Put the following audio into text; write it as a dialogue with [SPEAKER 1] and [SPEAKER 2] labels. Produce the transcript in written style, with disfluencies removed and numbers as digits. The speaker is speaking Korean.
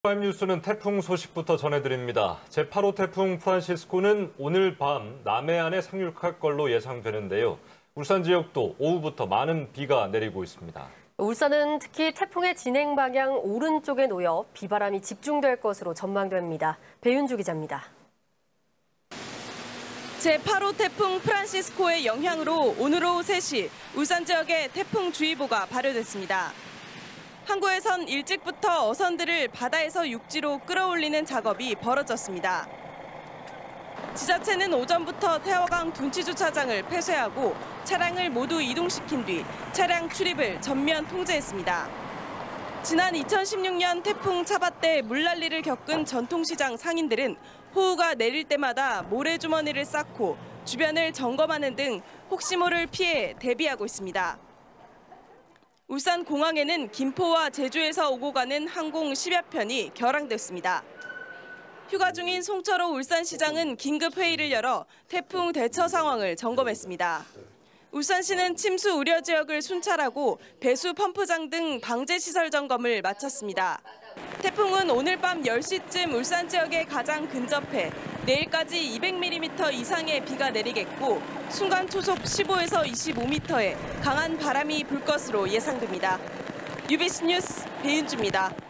[SPEAKER 1] 프라임 뉴스는 태풍 소식부터 전해드립니다. 제8호 태풍 프란시스코는 오늘 밤 남해안에 상륙할 걸로 예상되는데요. 울산 지역도 오후부터 많은 비가 내리고 있습니다.
[SPEAKER 2] 울산은 특히 태풍의 진행 방향 오른쪽에 놓여 비바람이 집중될 것으로 전망됩니다. 배윤주 기자입니다.
[SPEAKER 3] 제8호 태풍 프란시스코의 영향으로 오늘 오후 3시 울산 지역에 태풍주의보가 발효됐습니다. 항구에선 일찍부터 어선들을 바다에서 육지로 끌어올리는 작업이 벌어졌습니다. 지자체는 오전부터 태화강 둔치주차장을 폐쇄하고 차량을 모두 이동시킨 뒤 차량 출입을 전면 통제했습니다. 지난 2016년 태풍 차바 때 물난리를 겪은 전통시장 상인들은 호우가 내릴 때마다 모래주머니를 쌓고 주변을 점검하는 등 혹시 모를 피해에 대비하고 있습니다. 울산 공항에는 김포와 제주에서 오고 가는 항공 10여 편이 결항됐습니다. 휴가 중인 송철호 울산시장은 긴급 회의를 열어 태풍 대처 상황을 점검했습니다. 울산시는 침수 우려 지역을 순찰하고 배수 펌프장 등 방제 시설 점검을 마쳤습니다. 태풍은 오늘 밤 10시쯤 울산 지역에 가장 근접해 내일까지 200mm 이상의 비가 내리겠고 순간 초속 15에서 25m의 강한 바람이 불 것으로 예상됩니다. UBC 뉴스 배윤주입니다.